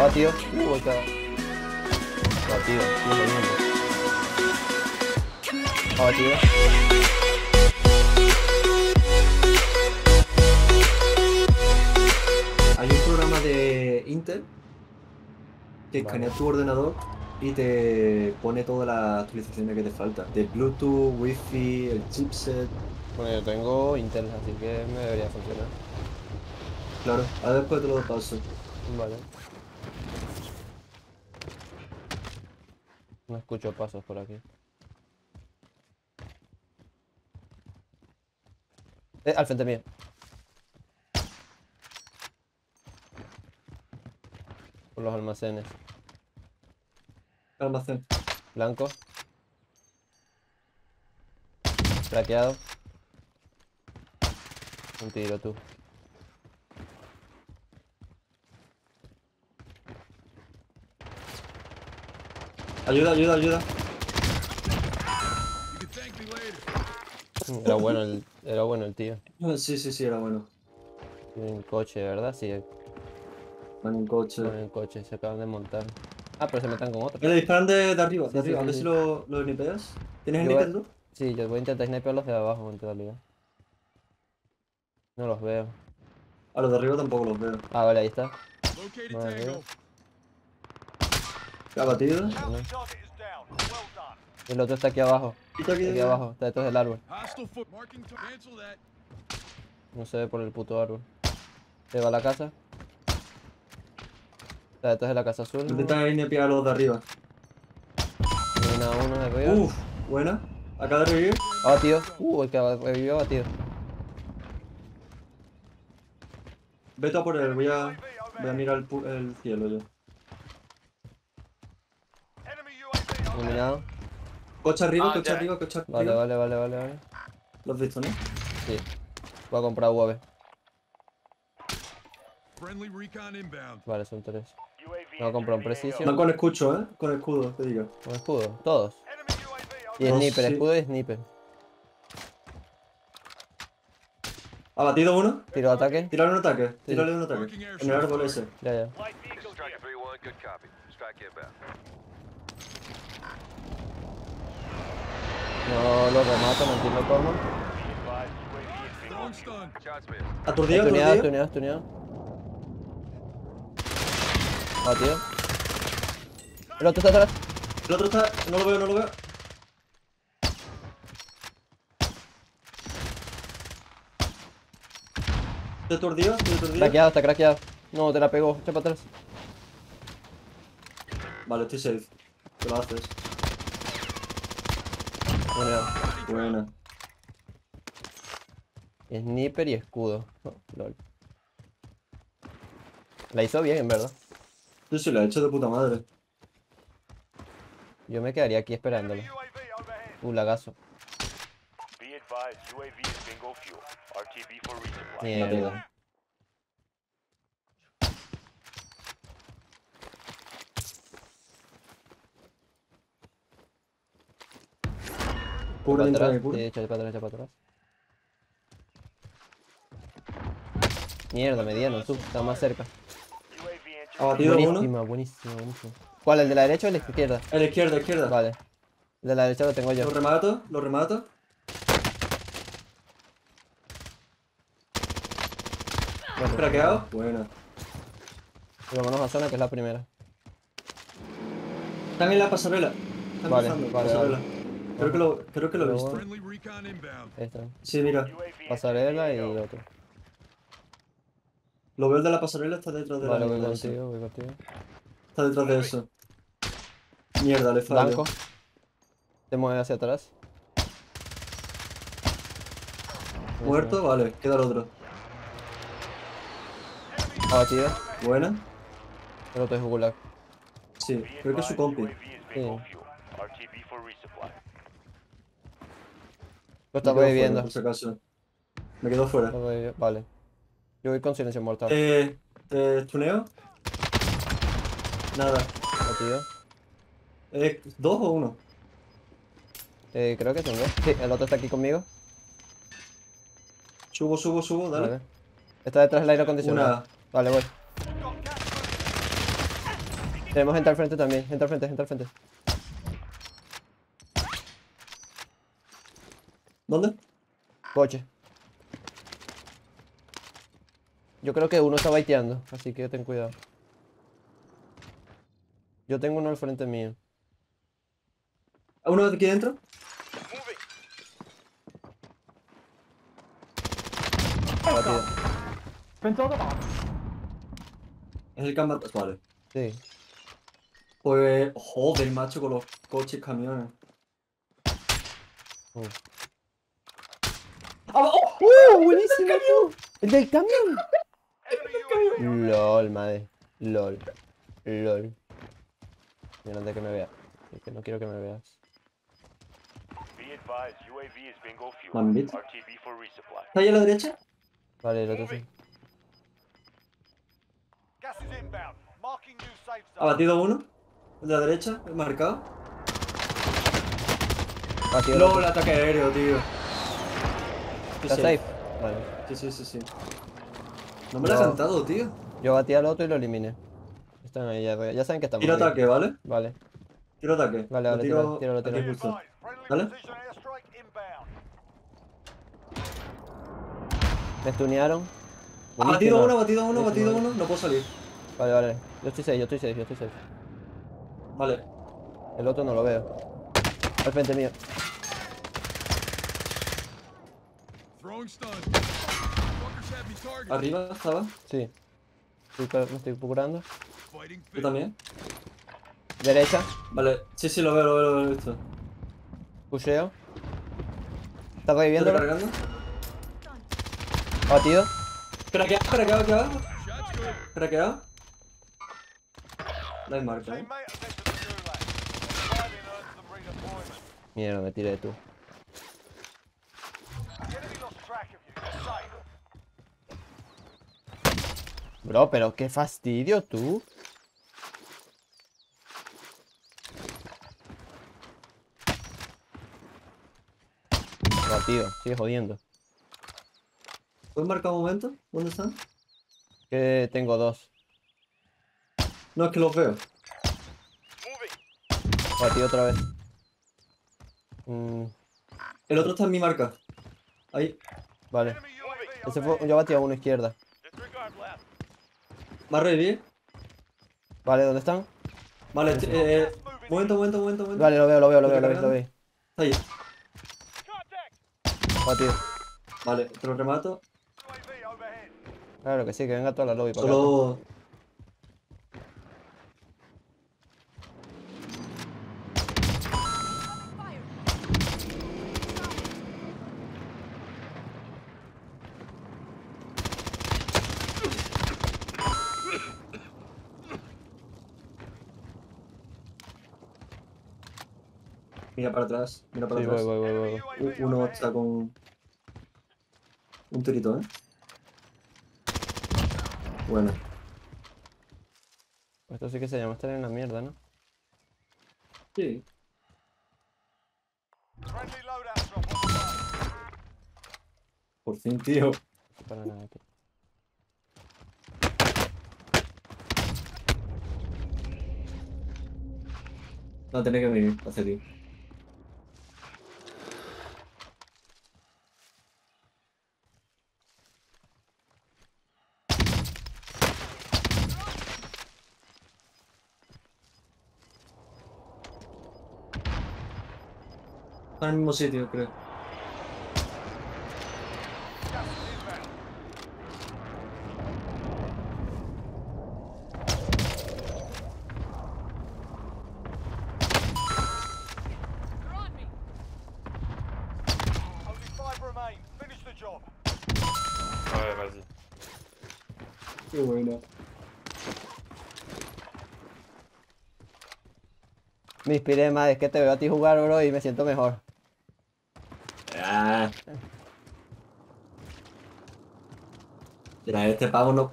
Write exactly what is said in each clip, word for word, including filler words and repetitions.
Batido. Uh, está. Batido. Batido. Hay un programa de Intel que Vale. escanea tu ordenador y te pone todas las actualizaciones que te faltan. De Bluetooth, Wi-Fi, el chipset. Bueno, yo tengo Intel, así que me debería funcionar. Claro, a ver después te lo paso. Vale. No escucho pasos por aquí. Eh, al frente mío. Por los almacenes. Almacén. Blanco. Traqueado. Un tiro tú. Ayuda, ayuda, ayuda. Era bueno el, era bueno el tío. Ah, Sí, sí, sí, era bueno. Tiene un coche, ¿verdad? Sí, Van en coche. con el coche, se acaban de montar. Ah, pero se metan con otro. Eh, Le disparan de, de arriba, Sí, de sí, arriba. A sí, ver sí. si lo, lo snipeas. ¿Tienes Yo voy- sniper tú? Sí, yo voy a intentar sniperlos de abajo en realidad. No los veo. A los de arriba tampoco los veo. Ah, vale, ahí está. Located Vale. Tango. ¿Qué ha batido? Uno. Y el otro está aquí abajo. Quita aquí. Está aquí abajo, está detrás del árbol. Hostile foot. Marking to cancel that. No se ve por el puto árbol. Se va a la casa. Está detrás de la casa azul. Intenta snipear a los de arriba. Una uno de arriba. Uf, buena. Acaba de revivir. Ah, batido. Uh, el que revivió batido. Vete a por él, voy a, voy a mirar el, pu- el cielo yo. Iluminado. Coche arriba, Ah, coche ya. arriba, coche arriba. Vale, vale, vale, vale, vale. Lo has visto, ¿no? Sí. Voy a comprar U A V. Friendly recon inbound. Vale, son tres. Voy a comprar un Precision. No con escucho, ¿eh? Con escudo, te digo. Con escudo. Todos. Y Dos, sniper, sí. escudo y sniper. ¿Ha batido uno? Tiro de ataque. Tírale un ataque, Sí. tírale un ataque. En el árbol ese. Ya, ya. Striker three one, good copy. Strike inbound. No lo remato, no entiendo cómo. Throwing stun. Shots missed. Aturdido, Tuneado, aturdido. tuneado, tuneado. Batido. El otro está atrás. El otro está. No lo veo, no lo veo. Estoy aturdido, estoy aturdido. Craqueado, está craqueado. No, te la pegó. Echa para atrás. Vale, estoy safe. ¿Qué lo haces? Tuneado. Buena. Sniper y escudo. Oh, lol. La hizo bien, en verdad. Yo sí la he hecho de puta madre. Yo me quedaría aquí esperándolo. Uh, lagazo. Mierda. Cubre Para mientras atrás. me Sí, cure. echa para atrás, echa para atrás. Mierda, mediano, tú. Está más cerca. Ha batido uno. Buenísima, buenísima, buenísima. ¿Cuál? ¿El de la derecha o el de la izquierda? A la izquierda, izquierda. Vale. El de la derecha lo tengo yo. Lo remato, lo remato. Bueno, Craqueado. Buena. y vámonos a zona, que es la primera. Están en la pasarela. Están Vale, cruzando, vale, pasarela. vale. Creo que lo, creo que lo he Pero visto. bueno. Friendly recon inbound. Ahí está. Sí, mira. Pasarela y otro. Lo veo el de la pasarela, está detrás de Vale, la voy mierda esa. contigo, voy contigo. Está detrás de eso. Mierda, le fallo. Blanco. Te mueve hacia atrás. Muerto, vale, queda el otro. Abatido. Buena. El otro es Gulag. Sí, creo que es su compi. Sí. Lo Me está quedo fuera, reviviendo. por si acaso. Me quedo fuera. Lo revivió. Vale. Yo voy con silencio mortal. Eh, ¿te tuneo? Nada. Abatido. Eh, ¿dos o uno? Eh, creo que tengo. Sí, el otro está aquí conmigo. Subo, subo, subo, dale. Vale. Está detrás del aire acondicionado. Una. Vale, voy. Tenemos gente al frente también. Gente al frente, gente al frente. ¿Dónde? Coche. Yo creo que uno está baiteando, así que ten cuidado. Yo tengo uno al frente mío. ¿A uno de aquí dentro? Batido. Es el cama... Vale. Sí. Pues... Joder, macho, con los coches, camiones. Uh. ¡Ah, oh! ¡Uh! ¡Buenísimo tú! ¡El del camión! LOL, madre. LOL. LOL. Mira, antes de que me veas. Es que no quiero que me veas. Be advised, U A V is bingo fuel. Mamita. R T B for resupply. ¿Está ahí a la derecha? Vale, el otro sí. Gas is inbound. Marking new safe ¿Ha batido uno? ¿El de la derecha? ¿El marcado? Batido el LOL, otro. ataque aéreo, tío. Sí, ¿Está sí. safe? Vale. Sí, sí, sí, sí. No me lo ha No. cantado, tío. Yo batí al otro y lo eliminé. Están ahí, ya, ya saben que estamos Tiro aquí. ataque, ¿vale? Vale. Tiro ataque. Vale, Lo vale, tiro tíralo, tíralo, aquí tíralo. justo. ¿Vale? Me stunearon. Ha batido Buenísima. uno, ha batido uno, ha batido Buenísima. uno. No puedo salir. Vale, vale. Yo estoy safe, yo estoy safe, yo estoy safe. Vale. El otro no lo veo. Al frente mío. Throwing stun. Fuckers have me targeted. Arriba estaba. Sí. Estoy ca- me estoy curando. Fighting Yo fit. también. Derecha. Vale. Sí, sí, lo veo, lo veo, lo he visto. Pusheo. Está ¿Estoy reviviendo. recargando? Batido. Craqueado, craqueado, craqueado. Shot's good. Craqueado. No hay marca, eh. Mierda, me tiré tú. Bro, pero qué fastidio tú. Batido, sigue jodiendo. ¿Puedes marcar un momento? ¿Dónde están? Que tengo dos. No, es que los veo. Batido otra vez. Mm, El otro está en mi marca. Ahí. vale. Ese fue, yo batí a uno izquierda. ¿Va a revivir? Vale, ¿dónde están? Vale, eh, momento, momento, momento, momento. Vale, lo veo, lo veo, lo ¿Lo veo, lo veo, lo recargando? veo. Está ahí. Batido. Vale, te lo remato. Claro que sí, que venga toda la lobby para acá. Solo... Mira para atrás, mira para Sí, atrás. voy, voy, voy, voy. U- Uno está con... Un tirito, ¿eh? Bueno. Esto sí que se llama estar en la mierda, ¿no? Sí. Por fin, tío. Para nada aquí. No, tenés que venir hacia ti. Está en el mismo sitio, creo. Qué buena. Me inspiré más, es que te veo a ti jugar, bro, y me siento mejor. Ah. Mira, este pavo no.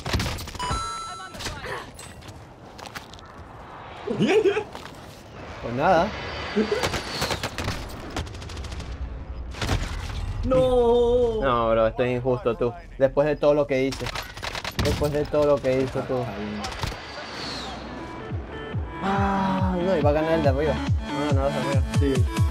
Pues nada. No. No, bro, esto es injusto tú. Después de todo lo que hice. Después de todo lo que hizo tú. Ah, no, iba a ganar el de arriba. No, no, el de arriba. Sí.